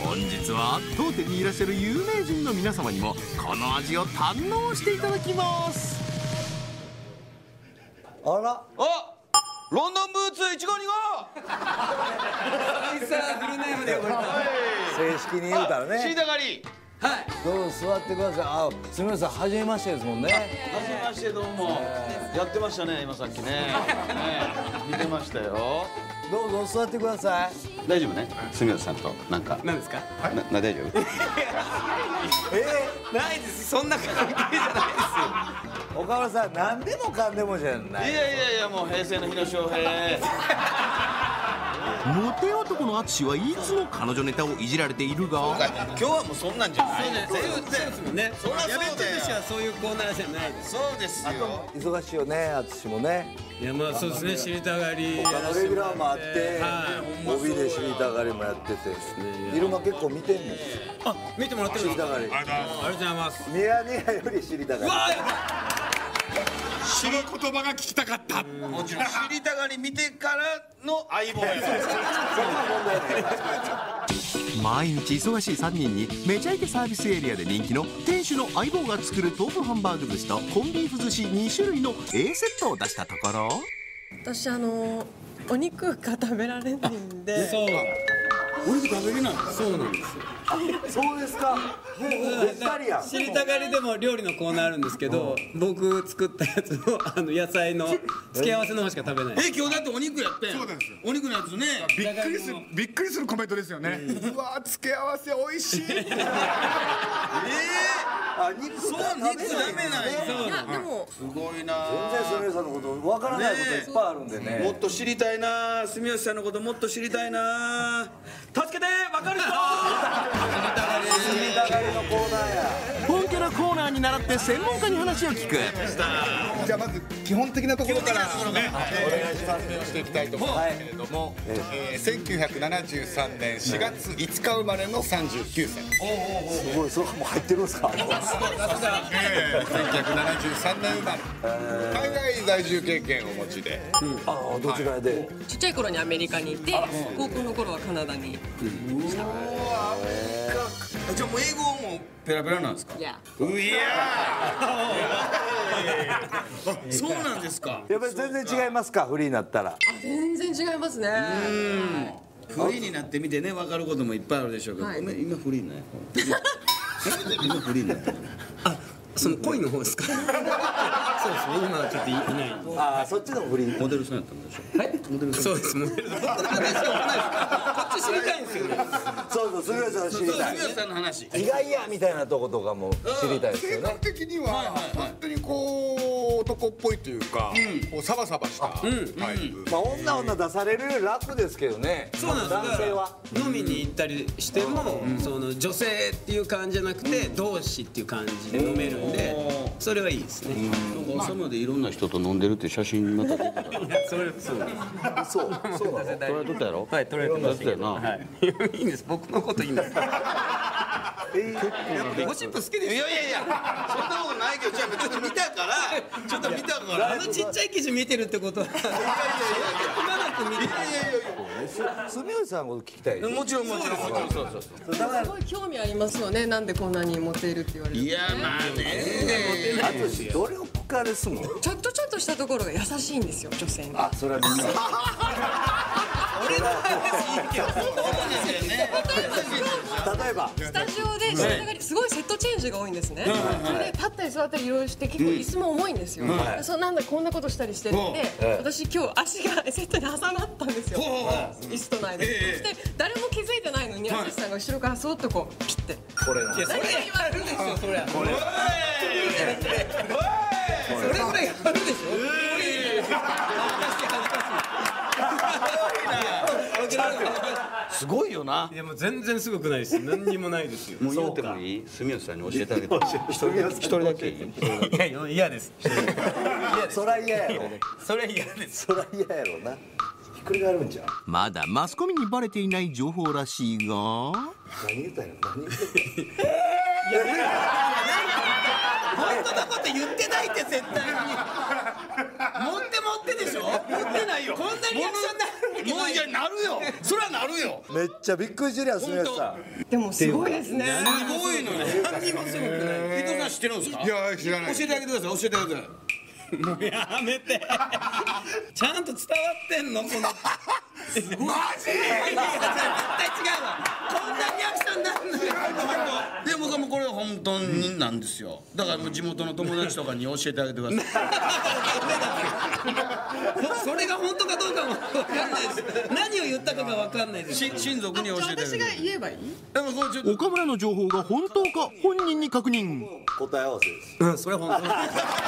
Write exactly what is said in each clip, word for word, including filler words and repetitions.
本日は当店にいらっしゃる有名人の皆様にもこの味を堪能していただきます。 あら、 あ、ロンドンブーツいちごにごフルネームで呼ばれた。 正式に言うたらね。 シータ狩り。 はい。 どうぞ座ってください。あ、すみません、初めましてですもんね。 はじめましてどうも。やってましたね今さっきね。見てましたよ。 どうぞ座ってください。 大丈夫ね。住吉さんとなんか。 何ですか。 な、な大丈夫。 えないです。そんな関係じゃないですよ。 ー、岡村さん、何でもかんでもじゃない。 いやいやいやもう平成の日野翔平。 モテ男の淳はいつも彼女ネタをいじられているが、 今日はもうそんなんじゃない。 そうですもんね。 そりゃそうだよ。 やべっちとしてはそういうコーナーじゃないです。 そうですよ。 忙しいよね、淳もね。 いやまあそうですね。知りたがり。 他のレギュラーもあっては、 帯で知りたがりもやってて、昼間結構見てんの。 あ、見てもらってるんですか。 知りたがり。 ありがとうございます。 ニヤニヤより知りたがり。 わあ、 知る言葉が聞きたかった。 もちろん知りたがり見てからの相棒や。 毎日忙しいさんにんにめちゃイケサービスエリアで人気の店主の相棒が作る豆腐ハンバーグ寿司とコンビーフ寿司に種類の A セットを出したところ、 私あのお肉が食べられないんで。 そう。お肉食べれない。そうなんですよ。 そうですか。ベジタリアン。 知りたがりでも料理のコーナーあるんですけど、僕作ったやつのあの野菜の付け合わせの方しか食べない。 え、今日だってお肉やってん。 そうなんですよ。 お肉のやつね。 びっくりするびっくりするコメントですよね。うわー、付け合わせ美味しい。 ええ。 あ、肉そう、肉ダメなんや。 いやでもすごいな。 全然すみれさんのことわからないこといっぱいあるんでね。 もっと知りたいな。住吉さんのこともっと知りたいな。助けて、わかる人。 知りたがりのコーナーや。 本家のコーナーに倣って専門家に話を聞く。 じゃあまず基本的なところからね、お願い説明をしていきたいと思うんですけれども、えーせんきゅうひゃくななじゅうさんねんしがついつか生まれのさんじゅうきゅうさい。 すごい、それも入ってるんですか。 えーせんきゅうひゃくななじゅうさんねん生まれ、海外在住経験をお持ちで、 ああ、どちらで。 ちっちゃい頃にアメリカにいて、高校の頃はカナダに。 じゃあもう英語もペラペラなんですか。 いや。 ういやー。そうなんですか。 やっぱり全然違いますか、フリーになったら。 あ、全然違いますね。 フリーになってみてね、分かることもいっぱいあるでしょうけど、 はいごめん今フリーね。今フリーね。 あ、その恋の方ですか。そうですね。今はちょっといない。 ああ、そっちのフリー。 モデルさんやったんでしょ。 はい。モデルそうです。モデル。僕の話はないです。こっち知りたいんですよね。 そうそう、すみれさん知りたい。 住吉さんの話。 意外やみたいなとことかも知りたいです性よね。 格的には本当にこう男っぽいというか、こうサバサバしたタイプ。 まあ女女出されるより楽ですけどね。 そうなんです。 男性は。 飲みに行ったりしても、その女性っていう感じじゃなくて同志っていう感じで飲めるんで、それはいいですね。 朝までいろんな人と飲んでるって写真また出てた。 それそうそう、そうなの。 撮られとったやろ。 はい、取られてまやってたよな。 はい。いいんです。僕のこといいんです。ゴシップ好きです。 いやいやいや、そんなことないけど、じゃあちょっと見たから、ちょっと見たから。 あのちっちゃい記事見てるってことは。いやいやいやいや。く見てる。 住吉さんのこと聞きたい。 もちろんもちろんもちろんそうそうそう。 すごい興味ありますよね。なんでこんなにモテるって言われる。 いやまあね。 あとしどれを聞かれすの。 ちょっとちょっとしたところが優しいんですよ、女性に。 あ、それはみんな。 俺の話いいけど。 例えば。 スタジオで知りたがりすごいセットチェンジが多いんですね。それで立ったり座ったりいろいろして結構椅子も重いんですよ。そうなんだこんなことしたりしてるんで、私今日足がセットに挟まったんですよ。椅子との間で。そして誰も気づいてないのに淳さんが後ろからそっとこうピッて。 これな。 いやそれやるでしょそれ。これ。それぐらいやるでしょ。 すごいよな。 いやもう全然すごくないです。何にもないですよ。 もう言うてもいい？住吉さんに教えてあげて。一人一人だけいい？ いや嫌です。 そら嫌やろ。 それ嫌です。 そら嫌やろな。ひっくり返るんじゃん。 まだマスコミにバレていない情報らしいが、 何言ったんやろ。何言ったんやろ。 本当のこと言ってないって絶対に。持って持ってでしょ。持ってないよ。こんなリアクションになるもういやなるよ。それはなるよ。 めっちゃびっくりしてるやん、すみませんさん。 でもすごいですね。 すごいのよ。 何もすごくない。 伊藤さん知ってるんですか。 いや知らない。 教えてあげてください。教えてあげてください。 もうやめて。ちゃんと伝わってんのこの。マジ？絶対違うわ。こんなリアクションなんのよ。 で僕もこれは本当になんですよ。だからもう地元の友達とかに教えてあげてください。 それが本当かどうかも分かんないです。何を言ったかが分かんないです。 し親族に教えてあげてください。 私が言えばいい？ でもこれちょっと岡村の情報が本当か本人に確認。 答え合わせです。 うん、それは本当。いや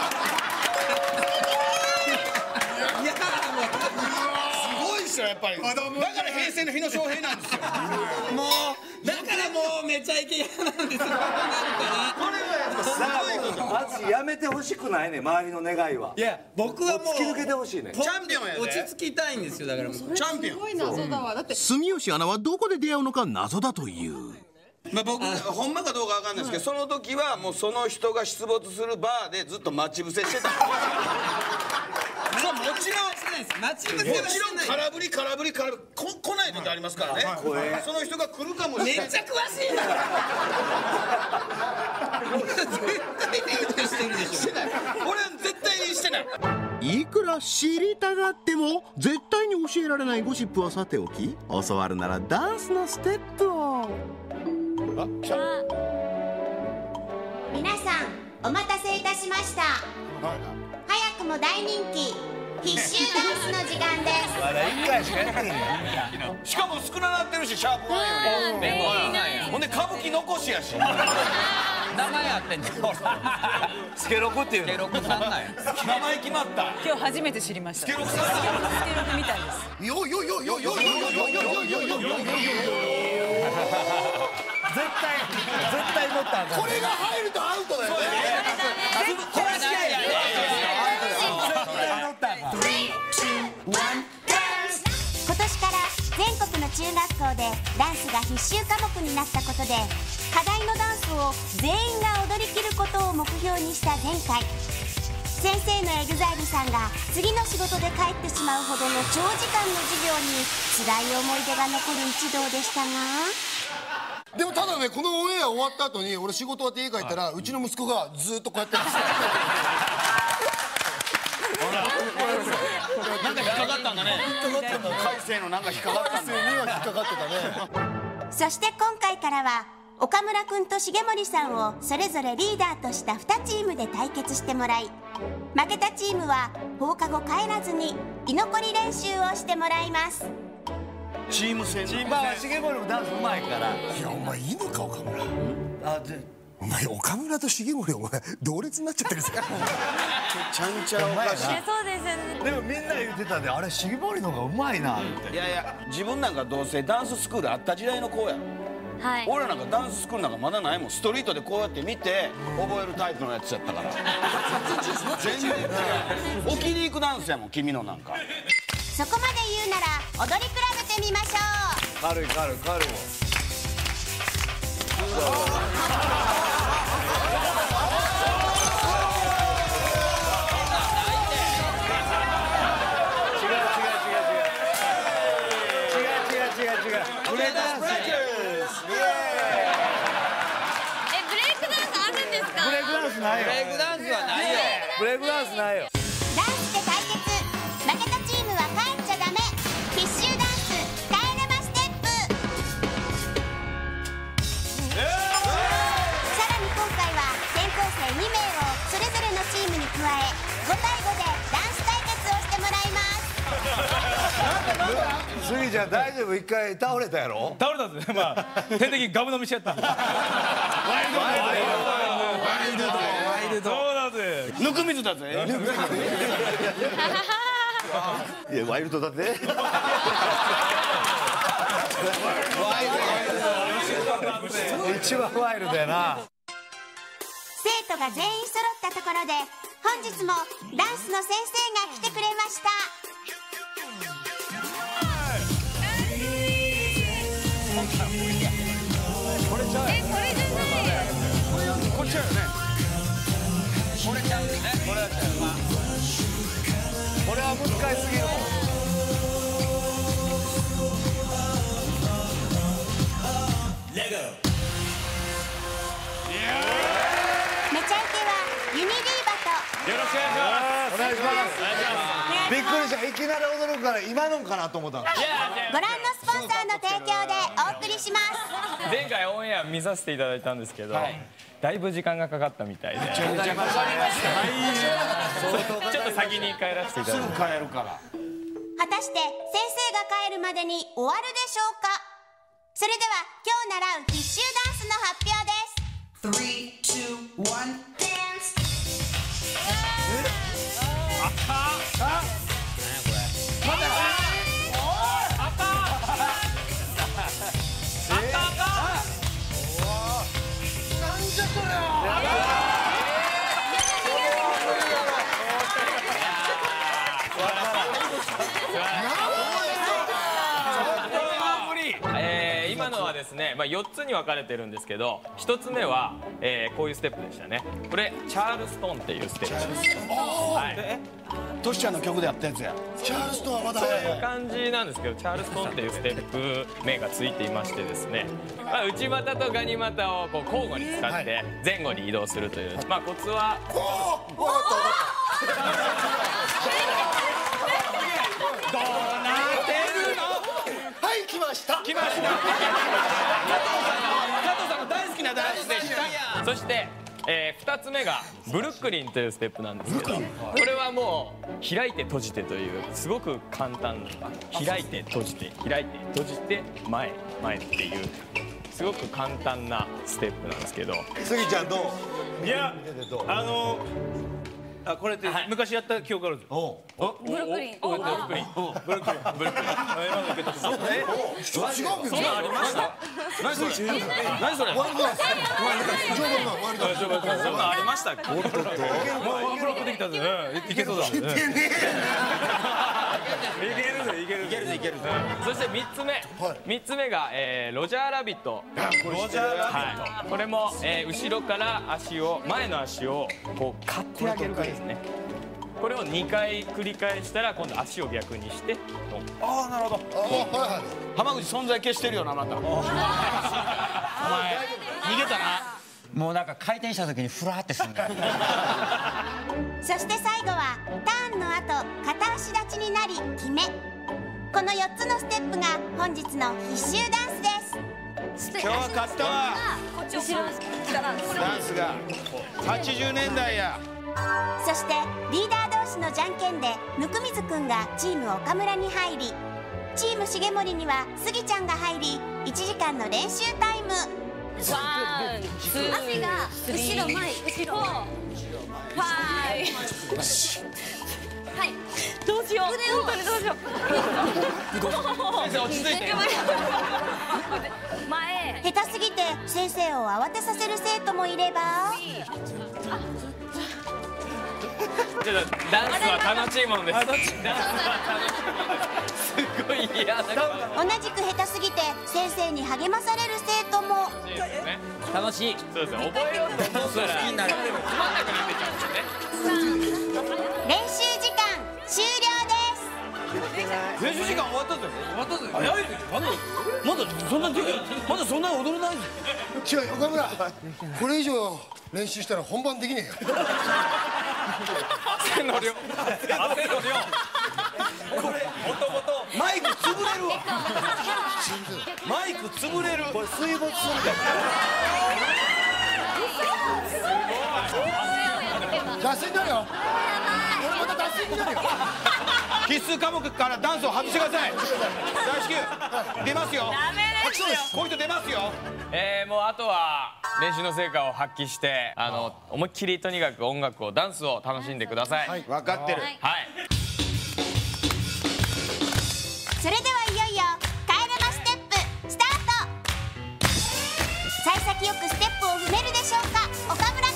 もう。 すごいっすよやっぱり。だから平成の日野翔平なんですよ。 もうだからもうめちゃイケ嫌なんですよ。こうなるから。これマジやめてほしくないね、周りの願いは。 いや僕はもう突き抜けてほしいね。 チャンピオンやで。 落ち着きたいんですよ。だからもうチャンピオン。 すごい謎だわ。だって住吉アナはどこで出会うのか謎だという。 まあ僕ほんまかどうかわかんないですけど、その時はもうその人が出没するバーでずっと待ち伏せしてた。そうもちろん。 待ち伏せもはちろんしてない。 空振り空振り空振りこ来ない時ありますからね。その人が来るかもしれない。 めっちゃ詳しいな。絶対デートしてるでしょ。 してない。俺は絶対にしてない。 いくら知りたがっても絶対に教えられないゴシップはさておき、教わるならダンスのステップを。 皆さんお待たせいたしました。早くも大人気必修ダンスの時間です。 まだいっかいしかやってへんやん。 しかも少ななってるしシャープワンより。ほんで歌舞伎残しやし。 名前あってんじゃん。 スケロクっていうの。 スケロクさんなんや。 名前決まった。 今日初めて知りました。 スケロクさん。 スケロクみたいです。 よよよよよよよよよよよよよ。 絶対絶対乗ったんだ。 これが入るとアウトだよね。 これ試合やね。 今年から全国の中学校でダンスが必修科目になったことで、課題のダンスを全員が踊りきることを目標にした前回、先生のエグザイルさんが次の仕事で帰ってしまうほどの長時間の授業に辛い思い出が残る一同でしたが、 でもただね、このオンエア終わった後に俺仕事終わって家帰ったら、うちの息子がずっとこうやってます。 なんか引っかかったんだね。改正のなんか引っかかったんだ。 改正には引っかかってたね。 そして今回からは岡村くんと重森さんをそれぞれリーダーとしたにチームで対決してもらい、負けたチームは放課後帰らずに居残り練習をしてもらいます。 チーム戦。 まあ重森もダンスうまいから。 いやお前いいのか岡村。 あで。 お前岡村と重森お前同列になっちゃってるじゃん。 ちゃんちゃらおかしい。 そうですね。 でもみんな言ってたで、あれ重森の方がうまいなって。 いやいや自分なんかどうせダンススクールあった時代の子や。 はい。 俺なんかダンススクールなんかまだないもん。ストリートでこうやって見て覚えるタイプのやつやったから。全然置きに行くダンスやもん君のなんか。 そこまで言うなら踊り比べてみましょう。 軽い軽い軽いもん。 ブレイクダンスあるんですか？ ブレイクダンスないよ。 ブレイクダンスはないよ。 ブレイクダンスないよ。 ダンスで対決、負けたチームは帰っちゃダメ。必修ダンス替え玉ステップ。さらに今回は転校生にめいをそれぞれのチームに加えごたいごでダンス対決をしてもらいます。 スギちゃん大丈夫？一回倒れたやろ？ 倒れたんですね。まあ点的にガブ飲みしちゃった。ワイルド。ワイルド。そうだぜ。 ぬく水だぜ。 いやワイルドだぜ。一番ワイルドやな。 生徒が全員揃ったところで本日もダンスの先生が来てくれました。 これじゃない。こっちやよね。 めちゃイケはユニリーバとよろしくお願いします。 お願いしますびっくりした。いきなり驚くから今のかなと思ったの。 ご覧のスポンサーの提供でお送りします。 前回オンエア見させていただいたんですけど、だいぶ時間がかかったみたいで、ちょっと先に帰らせていただいて、すぐ帰るから。 果たして先生が帰るまでに終わるでしょうか。それでは今日習う必修ダンスの発表です。スリー、ツー、ワン、ダンス。 あったあまだあったあったあったなんじゃそりゃ今のはですね、まあ、よっつに分かれてるんですけど、ひとつめは、えー、こういうステップでしたね。これチャールストンっていうステップです。 トシちゃんの曲でやったやつや。チャールストンはまだそういう感じなんですけど、チャールストンっていうステップ名がついていましてですね、まあ、内股とガニ股をこう交互に使って前後に移動するという、まあ、コツはどうなってるの。 はい来ました来ました加藤さんの大好きなダンスでした。そして、えー、ふたつめがブルックリンというステップなんですけど、これはもう開いて閉じてというすごく簡単な、開いて閉じて開いて閉じて前前っていうすごく簡単なステップなんですけど。 スギちゃんどう。 いやあのあこれって昔やった記憶あるんですよ。 ブルックリンブルックリンブルックリンブルックリン今の受け取った。そうね。 違うけど。 そんなありました。何それ。何それ。 ワイルドだ。ワイルドだ。 そんなありましたっけ。もうワンブロックできたぜ。いけそうだ。いけねえ。いけるぜいけるいけるぜいけるぜ。そしてみっつめみっつめがえロジャーラビット。 ロジャーラビット。これもえ後ろから足を前の足をこう刈ってあげる感じですね。これをにかい繰り返したら今度足を逆にして。 ああなるほど。 浜口存在消してるよなまた。お前逃げたな。 もうなんか回転した時にフラーってすんだよ。 そして最後はターンの後片足立ちになり決め。このよっつのステップが本日の必修ダンスです。 今日は勝ったわ。 後ろからダンスがはちじゅうねんだいや。 そしてリーダー同士のじゃんけんで温水くんがチーム岡村に入り、チーム重盛にはスギちゃんが入りいちじかんの練習タイム。 ワン、ツー、足が後ろ前後ろファイブ。はいどうしよう本当にどうしよう。 先生落ち着いて。 前下手すぎて先生を慌てさせる生徒もいれば、 ちょっとダンスは楽しいものです。ダンスは楽しい。すごい嫌な。 同じく下手すぎて先生に励まされる生徒も。 楽しい。そうです。覚えようと思ったら好きになる。つまんなくなってちゃうんですね。 練習時間終了です。 練習時間終わったぜ。終わったぜ。早いぜ。まだまだそんなまだそんな踊れないぜ。 違う岡村。これ以上練習したら本番できねえよ。 汗の量。汗の量。これもともとマイク潰れるわ。マイク潰れる。 これ水没するから。脱線になるよ。俺また脱線になるよ。 必須科目からダンスを外してください。大至急出ますよ。 ダメですよ。 こういう人出ますよ。 えー、もうあとは練習の成果を発揮してあの思いっきりとにかく音楽をダンスを楽しんでください。 分かってる。 はい。 それではいよいよカエルマステップスタート。幸先よくステップを踏めるでしょうか岡村くん。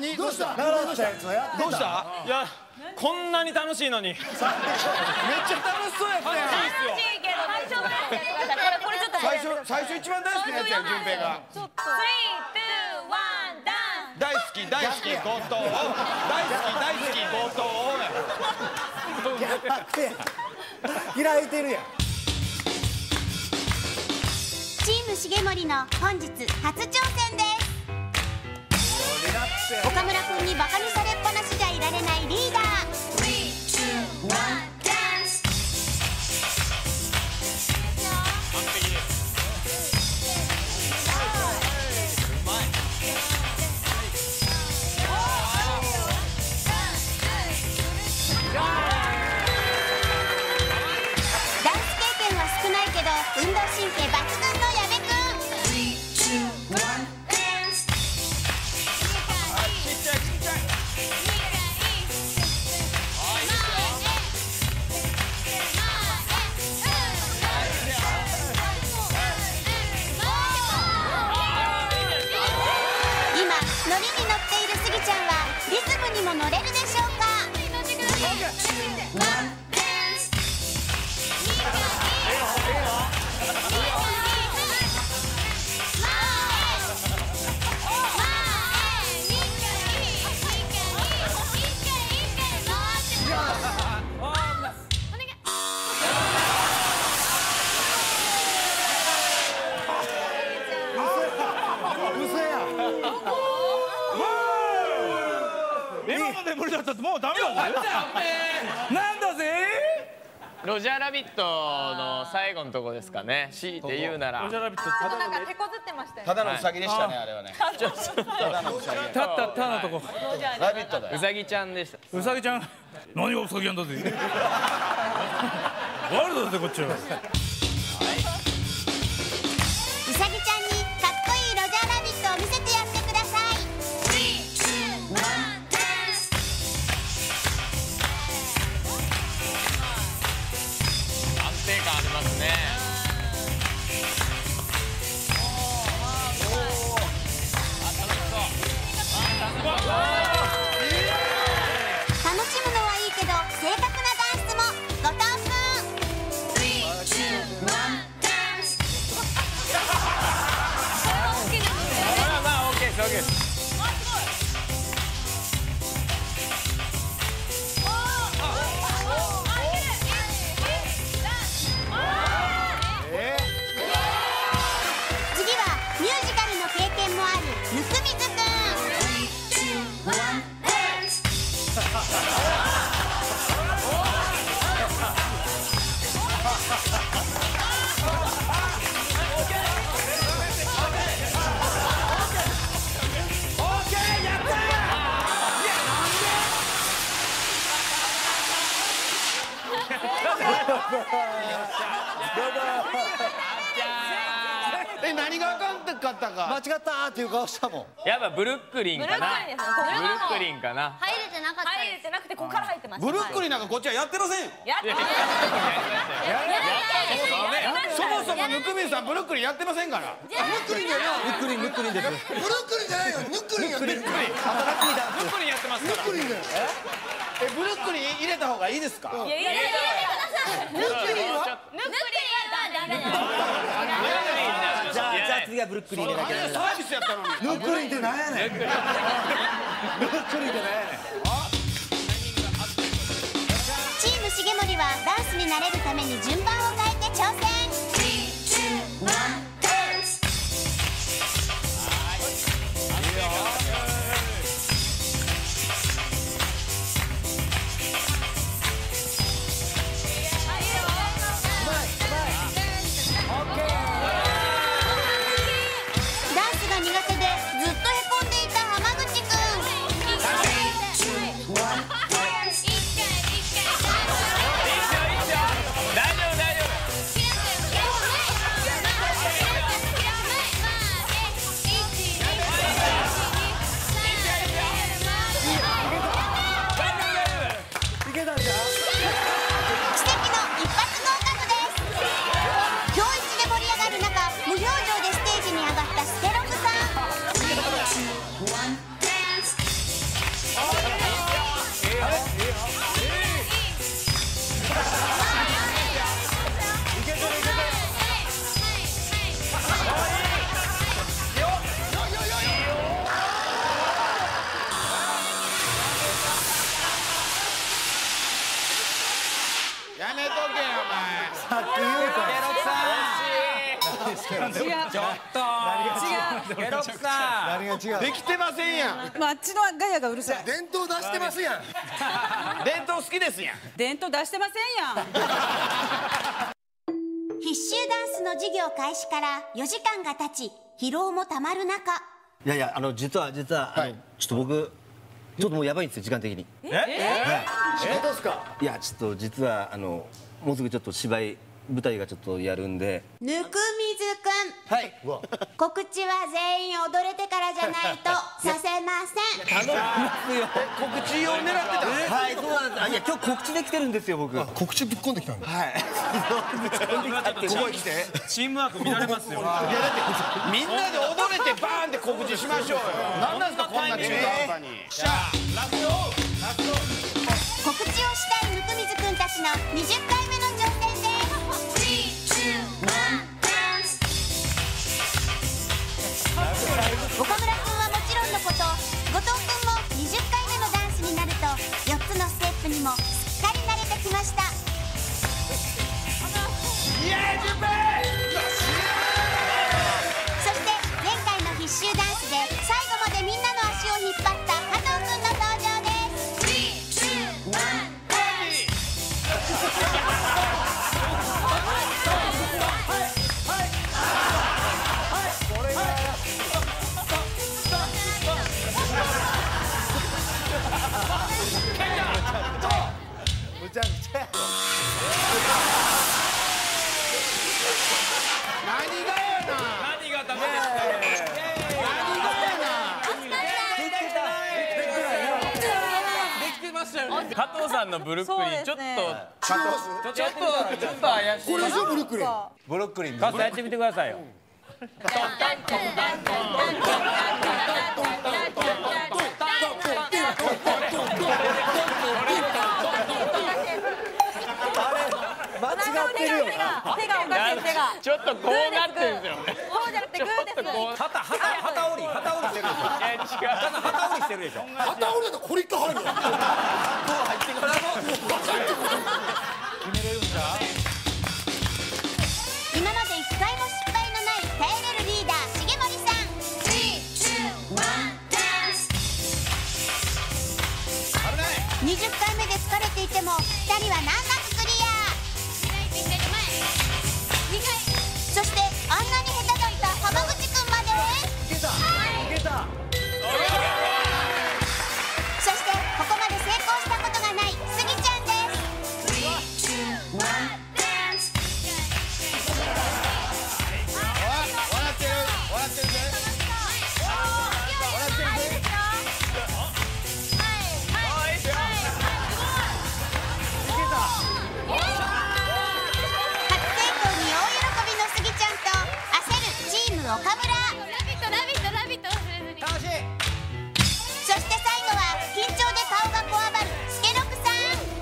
何どうした習ったやつはやってた。 どうした？ いやこんなに楽しいのに。めっちゃ楽しそうやったやん。 楽しいけど最初のやつやってください。これこれちょっと最初最初一番大好きなやつやん、順平が。 ちょっとスリー、ツー、ワン、ダンス。 大好き大好き強盗を大好き大好き強盗をや。 開いてるやん。 チーム重盛の本日初挑戦です。岡村君にバカにされっぱなしじゃいられないリーダー。ダンス経験は少ないけど運動神経抜群の矢部君。ノリに乗っているスギちゃんはリズムにも乗れるでしょうか。 今まで無理だったってもうダメだぜ。なんだぜ。 ロジャーラビットの最後のとこですかね。強いて言うなら。 ロジャーラビットちょっとなんか手こずってましたよ。 ただのウサギでしたね、あれはね。ただのウサギ。 たったたのとこ。 ラビットだよ。 うさぎちゃんでした。 うさぎちゃん。何がウサギなんだぜ。ワールドだぜこっちは。 うさぎちゃんにかっこいいロジャーラビットを見せてやってください。 安定感ありますね。 楽しむのはいいけど正確なダンスも後藤君。 まあまあ OK です OK です。 次はミュージカルの経験もある温水君。 え、何があかんかったか。 間違ったーっていう顔したもん。 やっぱブルックリンかな。ブルックリンかな。 入れてなかった。入れてなくてここから入ってました。 ブルックリンなんかこっちはやってませんよ。 やってそもそもぬくみんさんブルックリンやってませんから。 ぬっくりんじゃない。 ぬっくりんぬっくりんです。 ブルックリンじゃないよ。ぬっくりんやってる。 ブルックリンやってますから。 ぬっくりんだよ。 え、ブルックリン入れた方がいいですか。 いやいやいやいや。 ぬっくりんは。 ぬっくりはダメだ。 じゃあじゃあ次はブルックリン入れなきゃダメだ。 サービスやったのに。 ぬっくりんってなんやねん。ぬっくりんってなんやねん。 チーム重盛はダンスに慣れるために順番を変えて挑戦。ダンスが苦手でずっとへこんでいた浜口くん。 大丈夫大丈夫。 ケロックさん何が違う。 できてませんやん。 あっちのガヤがうるさい。 伝統出してますやん。 伝統好きですやん。 伝統出してませんやん。 必修ダンスの授業開始からよじかんが経ち、疲労もたまる中、 いやいや、あの実は実は、あのちょっと僕ちょっともうやばいんですよ、時間的に。 ええ仕事ですか。 いや、ちょっと実はあのもうすぐちょっと芝居舞台がちょっとやるんで。 ぬくみずくん、 はい。 告知は全員踊れてからじゃないとさせません。 頼みますよ。 告知を狙ってた。 はい、そうなんです。あ、いや、今日告知できてるんですよ、僕。 告知ぶっ込んできたんだ。 はい。 ここへ来て。 チームワーク乱れますよ。 いやだってみんなで踊れてバーンって告知しましょうよ。なんなんですかこんな中途半端に。 じゃあラストラスト。 告知をしたいぬくみずくんたちのにじゅっかいめの挑戦です。岡村くんはもちろんのこと、後藤くんもにじゅっかいめのダンスになるとよっつのステップにもすっかり慣れてきました。 イエーイ、準備。 そして前回の必修ダンスで最後までみんなの足を引っ張った加藤くんの登場です。 むちゃくちゃ。 何がやな。 何がダメですか。 何がやな。 できてましたよね。 加藤さんのブルックリンちょっと加藤。 ちょっとちょっと怪しい。 これでしょブルックリン。 ブロックリン。 加藤やってみてくださいよ。 間違ってるよ。 手がおかしい、手が。 ちょっとこうなってるんですよ。 こうじゃなくてグーですよ。 旗旗旗折り旗折りしてるでしょ。 いや違う。 旗折りしてるでしょ。 旗折りだとこれ一回入るの。 今まで一回も失敗のない頼れるリーダー重森さん。にじゅっかいめで疲れていてもふたりは難なくクリア。そしてあんなに下手だった浜口くんまで。 いけた。いけた。 そしてここまで成功したことがないスギちゃんです。 笑ってる笑ってるぜ。笑ってるぜ。 岡村。そして最後は緊張で顔がこわばるスケロクさん。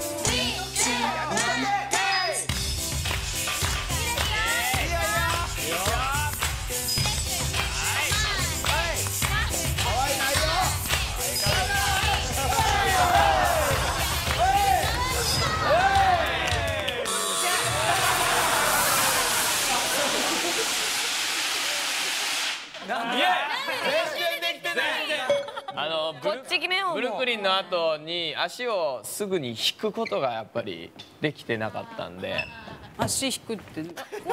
あのブルブルックリンの後に足をすぐに引くことがやっぱりできてなかったんで。 足引くって。 ま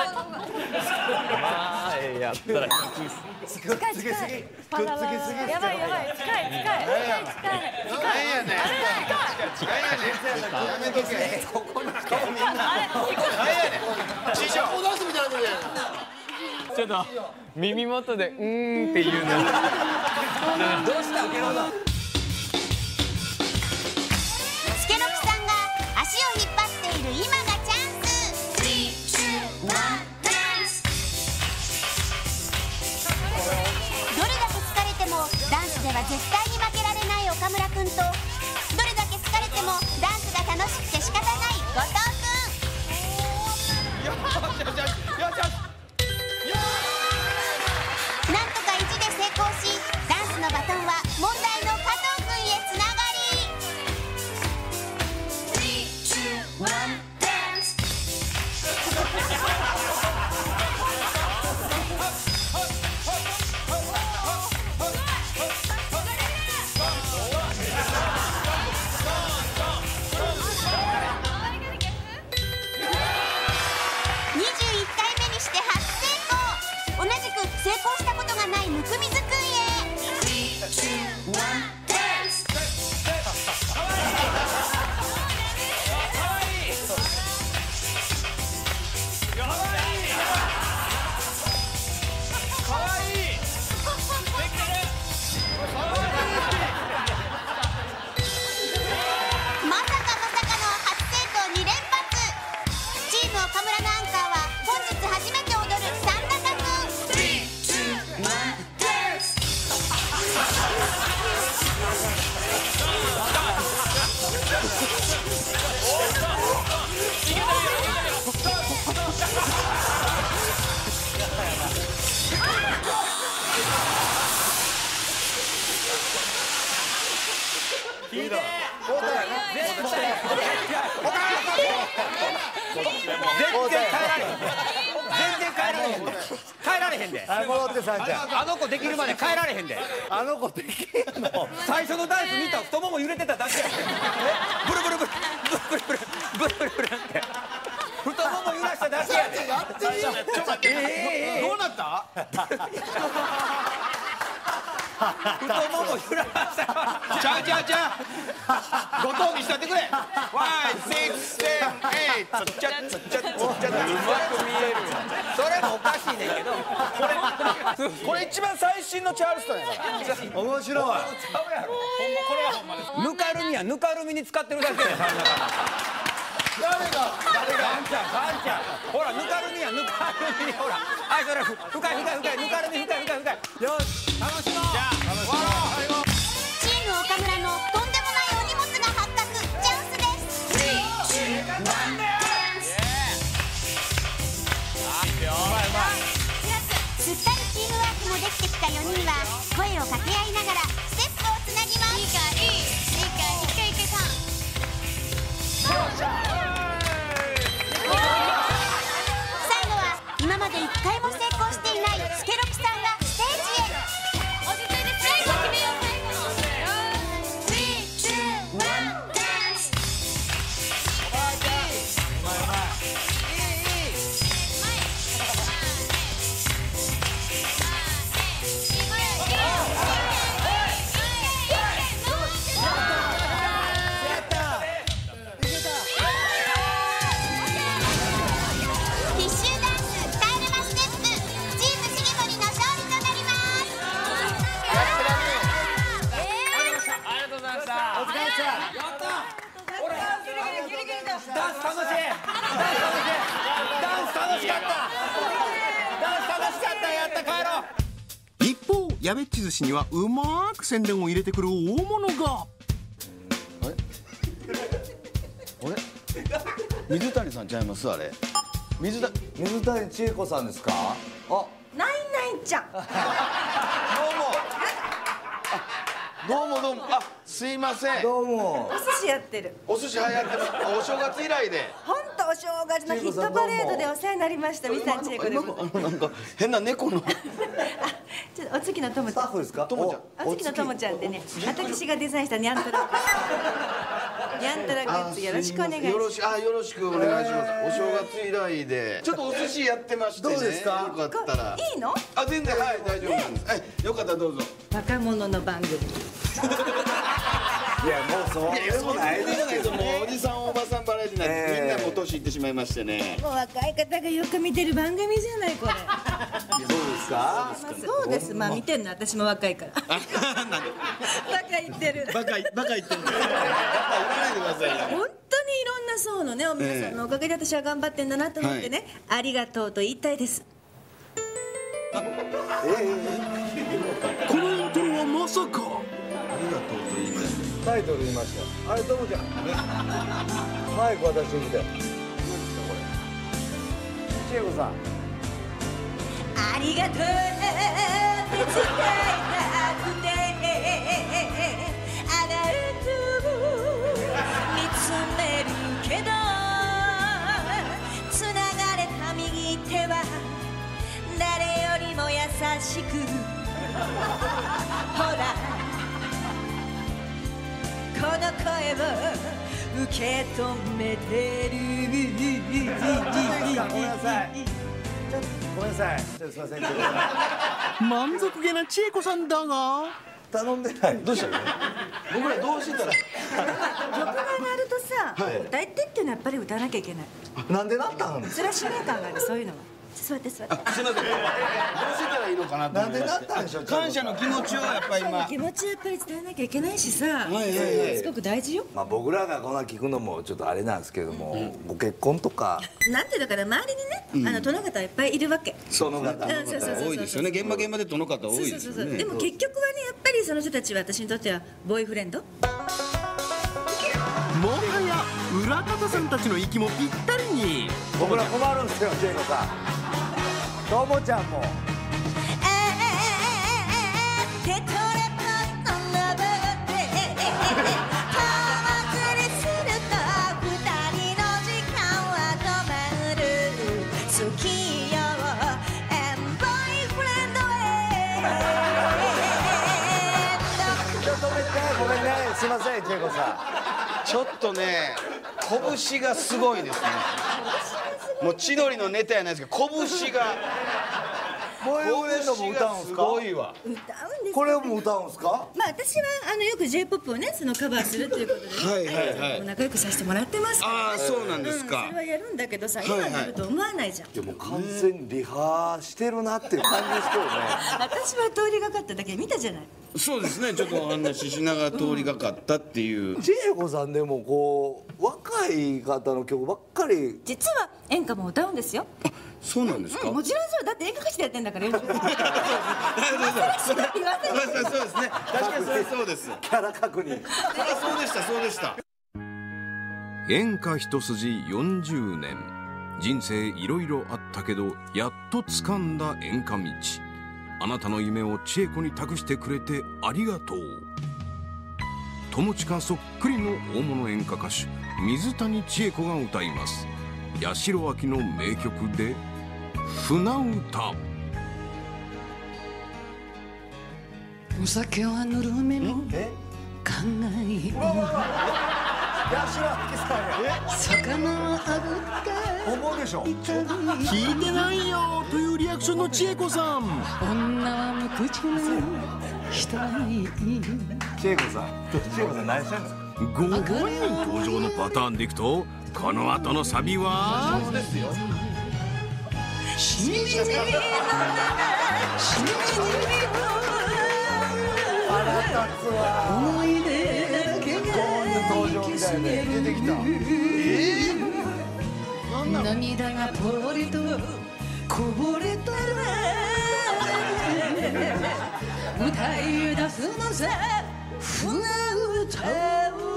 あやったらくっつけすぎ。くっつけすぎ。 やばいやばい、近い近い近い近い。 何やねん。やめとけ。ここの顔みんな。何やねん。師匠。 お出すみたいなね。 ちょっと耳元でうーんっていうの。どうしたの？ スケロクさんが足を引っ張っている今がチャンス。どれだけ疲れてもダンスでは絶対に負けられない岡村くんと、どれだけ疲れてもダンスが楽しくて仕方ない後藤くん。 よしよしよしよし。 なんとか意地で成功し、ダンスのバトンは問題の加藤くんへつながり。 温水くんへ。まさかまさかの初成功に連発。チーム岡村のアンカーは本日初めて踊る三中くん。 聞いて全然帰られへん全然帰られへんで帰られへんで戻ってさんちゃんあの子できるまで帰られへんであの子できんの最初のダンス見た太もも揺れてただけやんブルブルブルブルブルブルブルブルって太もも揺らしただけやでやってみよう。 ちょっと待ってどうなった？ 太もも揺らしたちゃうちゃうちゃうごとう見したってくれワン、シックス、セブン、エイトつっちゃつっちゃつっちゃうまく見えるそれもおかしいねんけどこれこれ一番最新のチャールストンやから面白いぬかるみはぬかるみに使ってるだけや誰がカンちゃんカンちゃんほらぬかるみはぬかるみにほらはいそれ深い深い深いぬかるみ深い深い深いよし楽しもうじゃあ終わろうチーム岡村のとんでもないお荷物が発覚。チャンスです。 なんですっかりチームワークもできてきたよにんは声を掛け合いながらステップをつなぎます。いいかいいいいかいいけいけさん。最後は今まで一回も成功していないスケロクさんがステージへ。落ち着いて最後決めよう。最後スリー、ツー、ワン、ダンス。必修ダンスタイルマステップ、チーム重森の勝利となります。 ありがとうございましたお疲れ様でしたやったほらダンス楽しいダンス楽しいダンス楽しかったダンス楽しかったやった帰ろう一方やべっち寿司にはうまーく宣伝を入れてくる大物が。 水谷さんちゃいますあれ水谷水谷千恵子さんですかあナイナイちゃん。 どうもどうもあすいませんどうもお寿司やってる。 お寿司流行ってますお正月以来で本当お正月のヒットパレードでお世話になりました。水谷千恵子でございます。 あのなんか変な猫のちょっとお月のともちゃん。スタッフですか？ともちゃん。お月のともちゃんってね、私がデザインしたニャントラ。ニャントラグッズよろしくお願いします。 よろしあよろしくお願いします。お正月以来でちょっとお寿司やってましてね。 どうですかよかったら。 いいの？ あ全然はい大丈夫なんです。はいよかったらどうぞ。 若者の番組。 いやもうそういやそうないですけどもうおじさんおばさんバラエティーになってみんなもう年いってしまいましてね。 もう若い方がよく見てる番組じゃないこれ。 そうですかそうです。まあ見てんの私も若いから。バカ言ってる。 バカバカ言ってるんで。言わないでくださいよ。 本当にいろんな層のねお皆さんのおかげで私は頑張ってんだなと思ってね、ありがとうと言いたいです。 このイントロはまさか。 ありがとうと言いたいタイトル言いましたあれともちゃんマイク渡してみて何ですかこれ千恵子さんありがとうって伝えたくてあなたを見つめるけどつながれた右手は誰よりも優しくほらこの声を受け止めてるごめんなさいごめんなさいちょっとすいませんけど満足げな千恵子さんだが頼んでない。どうしたの？僕らどうしてたら。 曲が鳴るとさ、歌い手っていうのはやっぱり歌わなきゃいけない。 なんでなったん？ それは使命感がある、そういうのは。座って座って。 すみません。どうしてたらいいのかなと思いまして。 なんでなったんでしょう。 感謝の気持ちをやっぱり今。 気持ちはやっぱり伝えなきゃいけないしさ。 はいはいはい。 すごく大事よ。 まあ僕らがこんな聞くのもちょっとあれなんですけども、ご結婚とか。 なんてだから周りにね、あの殿方いっぱいいるわけ。 殿方多いですよね。現場現場で殿方多いですよね。 でも結局はね、やっぱりその人たちは私にとってはボーイフレンド。 もはや裏方さんたちの息もぴったりに。 僕ら困るんですよ、千恵子さん。ともちゃんも。ごめんね、すいません、千恵子さん。ちょっとね、拳がすごいですね。もう千鳥のネタやないですけど、拳が。 ボーイフレンドも歌うんすか？ すごいわ。 歌うんです。 これも歌うんすか？ まあ私はあのよく ジェイポップ をね、そのカバーするということで、 はいはいはい。 仲良くさせてもらってますからね。 ああ、そうなんですか。 それはやるんだけどさ、今になると思わないじゃん。 でも完全にリハしてるなっていう感じですけどね。 私は通りがかっただけ見たじゃない。 そうですね。ちょっとお話ししながら通りがかったっていう。 千恵子さんでもこう若い方の曲ばっかり。 実は演歌も歌うんですよ。 そうなんですか。 もちろんそうだって演歌歌手でやってんだから。そうですね。 確かにそれそうです。 キャラ確認。 そうでしたそうでした。 演歌一筋よんじゅうねん、人生いろいろあったけどやっと掴んだ演歌道。あなたの夢を千恵子に託してくれてありがとう。友近そっくりの大物演歌歌手水谷千恵子が歌います。八代亜紀の名曲で船歌。 お酒はぬるめの考え魚は炙って思うでしょ。 聞いてないよというリアクションの千恵子さん。 女は無口な人に。 千恵子さん、千恵子さん何してんの？ ごごにん登場のパターンでいくと、この後のサビは上手ですよ。 しみじみのしみじみ思い出だけが息すげる。 出てきた。えー、涙がポリとこぼれたら歌い出すのさ船歌を。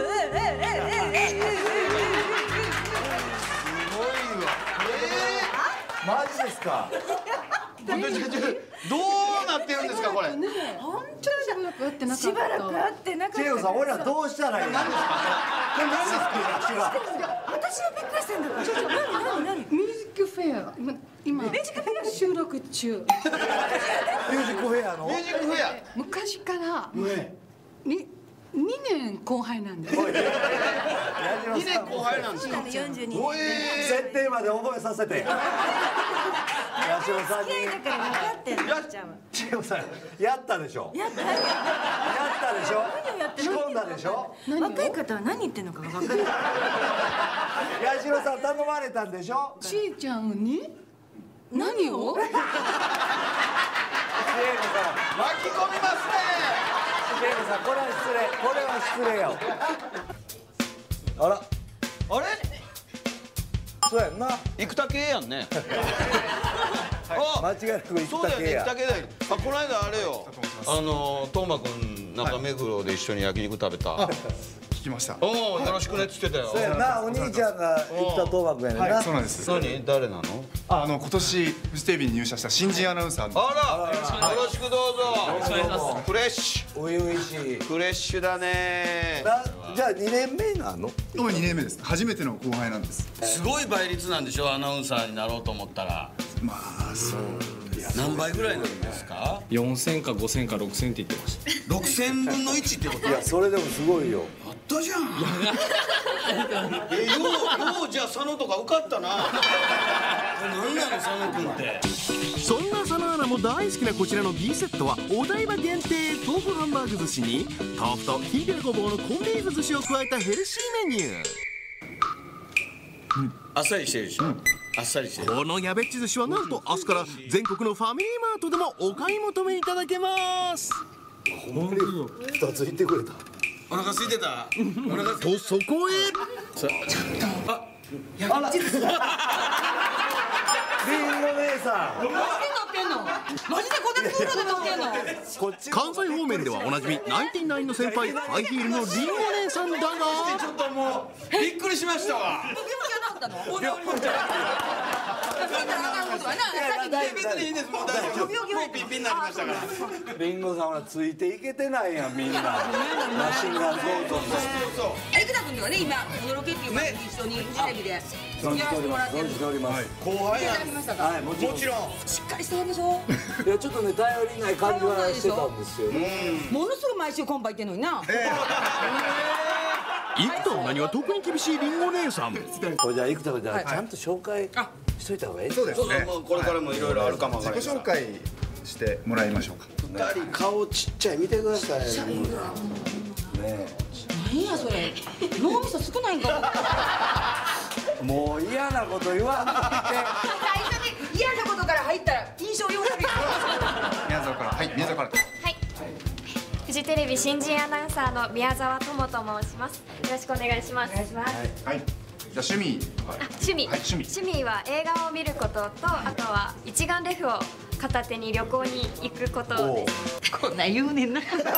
マジですか？ どうなってるんですかこれ？ 本当にしばらく会ってなかった。 しばらく会ってなかった。 千恵子さん、俺らどうしたらいいの？何ですか？これ何ですか？ 私はびっくりしたんだから。ちょちょ何何何？ ミュージックフェア今今収録中。 ミュージックフェアの？ ミュージックフェア。 昔からににねん後輩なんです。 にねん後輩なんですか？ よんじゅうに。 設定まで覚えさせて。八代さんに。 だから分かってんのちゃんは。 千恵子さん、やったでしょ。 やったやったでしょ。 何をやって仕込んだでしょ。 若い方は何言ってんのかが分かんない。 八代さん頼まれたんでしょ。 ちーちゃんに何を？ 千恵子さん、 巻き込みますね。 千恵子さん、これは失礼、これは失礼よ。あら、 あれ？ そうやんな。 生田系やんね。 間違いなく生田系や。 そうだよね、生田系だよ。あ、この間あれよ。あのトーマくん中目黒で一緒に焼肉食べた。 聞きました。 おお、よろしくねっつってたよ。 そうやな、お兄ちゃんが生田斗真君やねんな。 はい、そうなんです。 何？誰なの？ あ、あの今年フジテレビに入社した新人アナウンサーの。 あら、よろしくどうぞ。 よろしくお願いします。 フレッシュ。 初々しい。 フレッシュだね。 じゃあにねんめなの？ 今にねんめです。初めての後輩なんです。 すごい倍率なんでしょ、アナウンサーになろうと思ったら。 まあそう。 何倍ぐらいなんですか？ よんせんかごせんかろくせんって言ってました。 ろくせんぶんのいちってこと？ いや、それでもすごいよ。 あったじゃん。え、よう、ようじゃあ佐野とか受かったな。何なの佐野君って。 そんな佐野アナさんも大好きなこちらの B セットはお台場限定豆腐ハンバーグ寿司に豆腐とひいてるごぼうのコンビーフ寿司を加えたヘルシーメニュー。 あっさりしてるでしょ、うん、あっさりしてる。 このやべっち寿司はなんと明日から全国のファミリーマートでもお買い求めいただけます。 ほんまにふたついってくれた。 お腹空いてた。お腹とそこへちょっとあやばっちですリンゴ姉さん。 マジで乗ってんの？マジでこんなクールで乗ってんの？ 関西方面ではおなじみナインティナインの先輩ハイヒールのリンゴ姉さんだがちょっともうびっくりしましたわ。 ったの？ 別にいいです。もう大丈夫。もうピンピンになりましたから。 リンゴさんはついていけてないやんみんな。マシンガンゴートンで。 生田君ではね今このロケっていう番組一緒にフジテレビでやらせてもらってる。 存じております。 後輩や。 はいもちろん。 しっかりしてるでしょ。 いやちょっとね頼りない感じはしてたんですよ。 ものすごい毎週コンパ行ってんのにな。 生田の名には特に厳しいリンゴ姉さん。 これじゃあ生田がじゃあちゃんと紹介しといた方がいい。 そうですね。 これからもいろいろあるかもわからない。 自己紹介してもらいましょうか。 二人顔ちっちゃい見てください。ねえ。何やそれ。脳みそ少ないんか。 もう嫌なこと言わんといて。 最初に嫌なことから入ったら印象良くなる。 宮沢からはい宮沢から。 フジテレビ新人アナウンサーの宮沢智と申します。よろしくお願いします。お願いします。 はい。じゃあ趣味。 趣味。趣味。趣味は映画を見ることと、あとは一眼レフを片手に旅行に行くことです。 こんな言うねんな。 一眼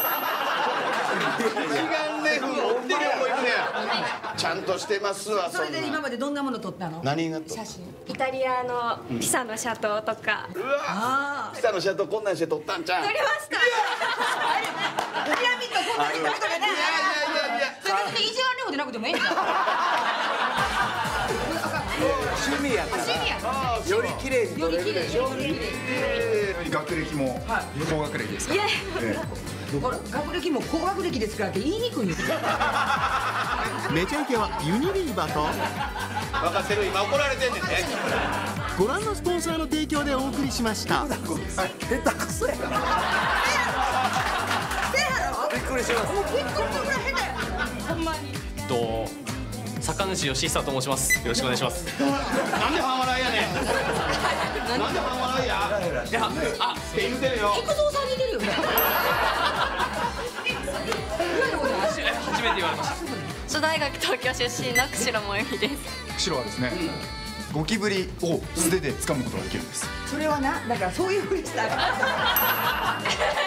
レフ持って旅行行くねや。ちゃんとしてますわ。 それで今までどんなもの撮ったの？ 何が撮った？ 写真。イタリアのピサの斜塔とか。 うわ。ピサの斜塔こんなんして撮ったんちゃう？ 撮りました。 ピラミッドこんなに撮ったからね。いやいやいやいや。それ別に意地悪いことなくてもいいんだ。 趣味やから。趣味や。より綺麗に撮れるでしょ。 学歴も高学歴ですか？ いや。ほら学歴も高学歴ですからって言いにくいんですよ。 めちゃイケはユニリーバと分かってる今怒られてんねんね。 ご覧のスポンサーの提供でお送りしました。 下手くそやな。びっくりします。 もう結構こんな下手や。ほんまに。 と坂主義久と申します。よろしくお願いします。 なんで半笑いやねん。なんで半笑いや。いやあって言うてるよ。 菊蔵さんに似てるよね。 初めて言われました。 初大学東京出身の釧路萌実です。 釧路はですね、ゴキブリを素手で掴むことができるんです。 それはな、だからそういうふうにしたら。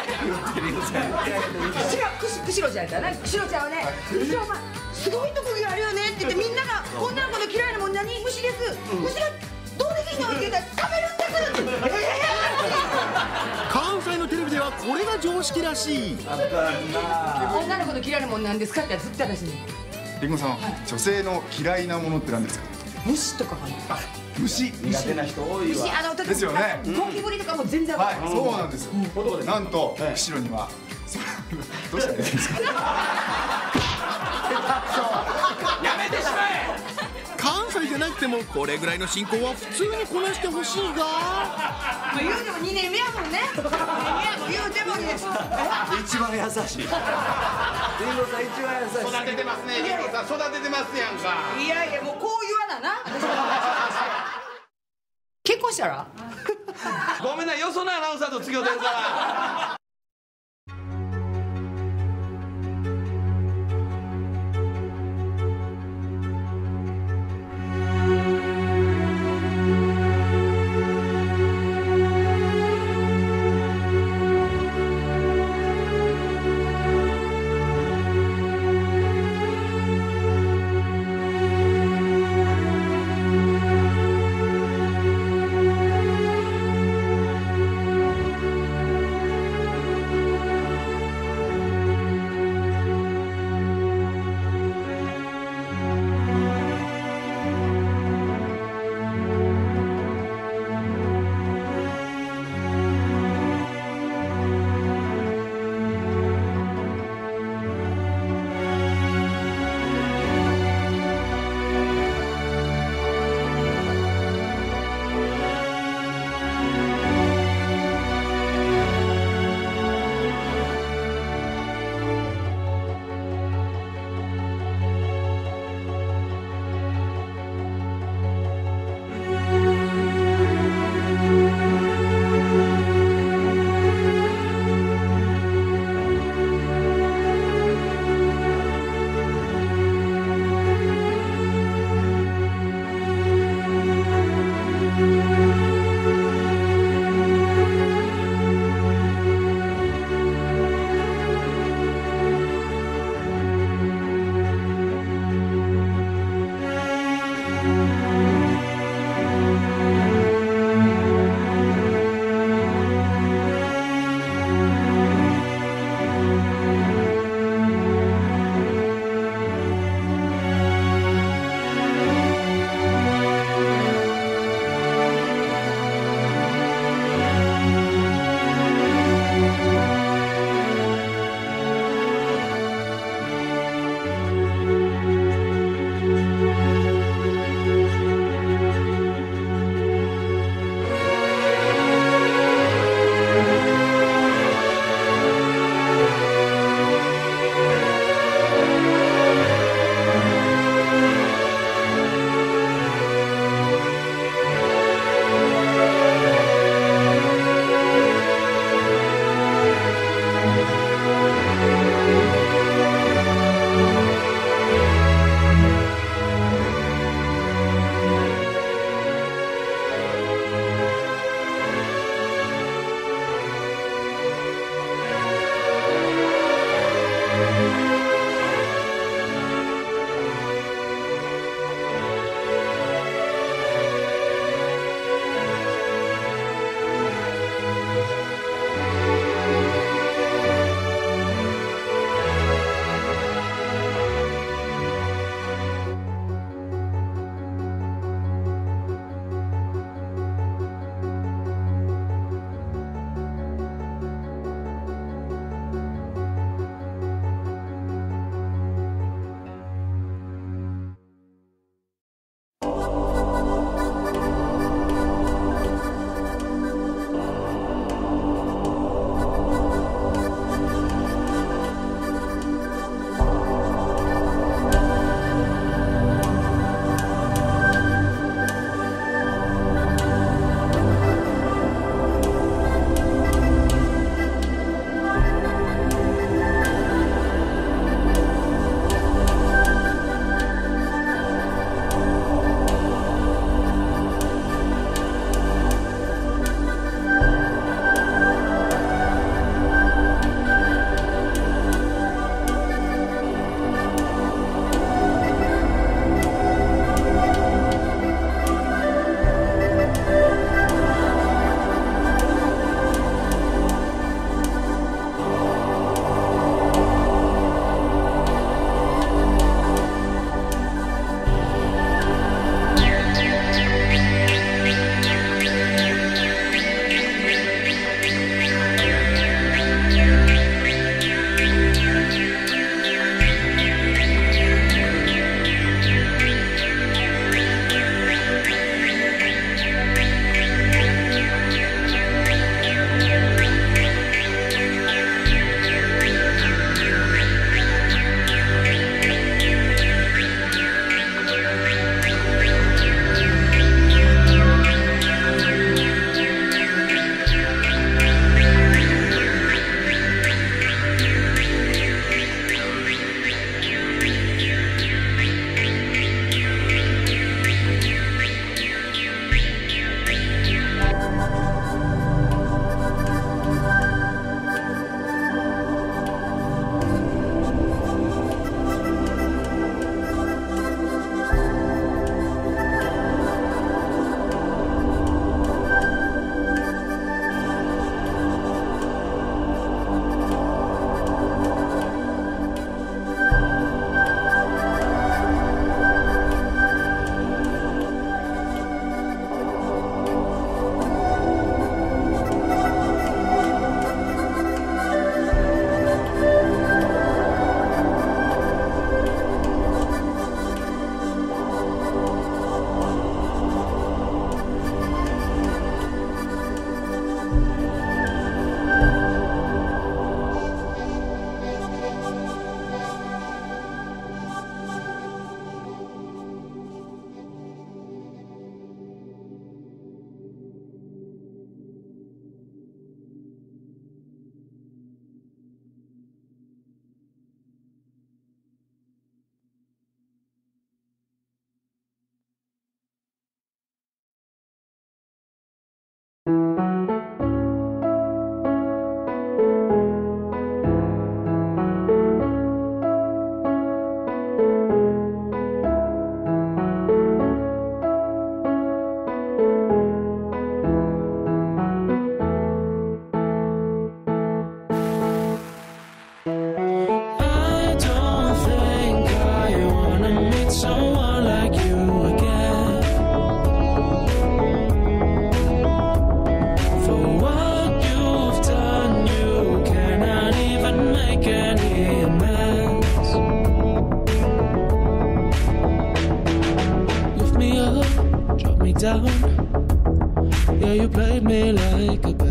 釧路ちゃんやったらな、釧路ちゃんはね、釧路お前すごい特技あるよねって言ってみんなが女の子の嫌いなもん何虫です。虫がどうできんのって言ったら食べるんです。 関西のテレビではこれが常識らしい。 女の子の嫌いなもんなんですかってずっと私に。 りんごさん、女性の嫌いなものって何ですか？ 虫とかかな。 虫苦手な人多いわ。 虫あのですよね。 ゴキブリとかも全然。 はい、そうなんですよ。なんと釧路にはどうしたらいいですか？ やめてしまえ。 関西じゃなくてもこれぐらいの進行は普通にこなしてほしいが。 まあ言うてもにねんめやもんね。言うてもね。 一番優しい。りんごさん一番優しい。 育ててますね。りんごさん育ててますやんか。 いやいやもうこう言わなな。結婚したら？ ごめんなよそのアナウンサーと付き合ってるから。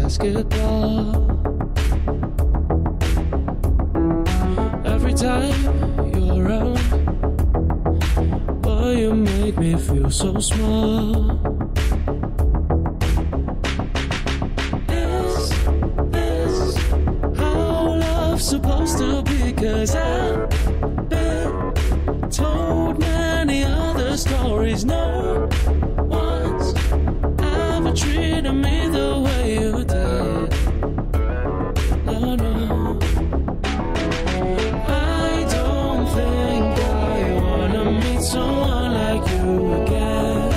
basketball. Every time you're around, boy, you make me feel so small. Is this how love's supposed to be? 'Cause I've been told many other stories. No one's ever treated me the way you did. No, no. I don't think I wanna meet someone like you again.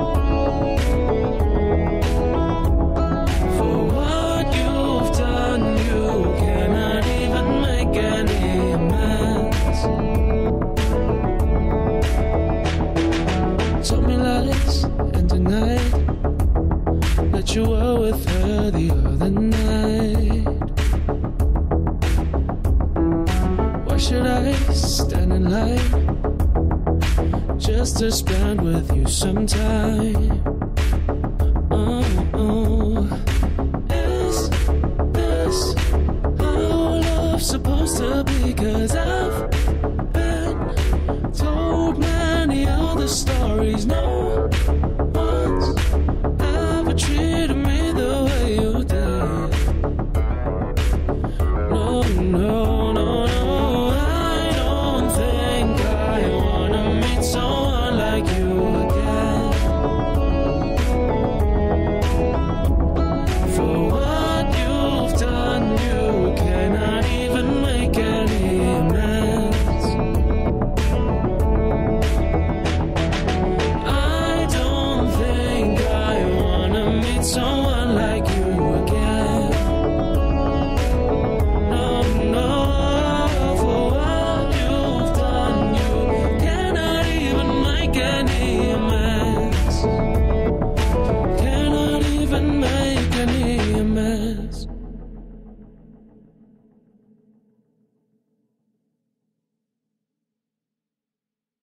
For what you've done, you cannot even make any amends. Told me lies and denied that you were with her the other night. Why should I stand in line just to spend with you some time? Oh, oh. Is this how love's supposed to be? 'Cause I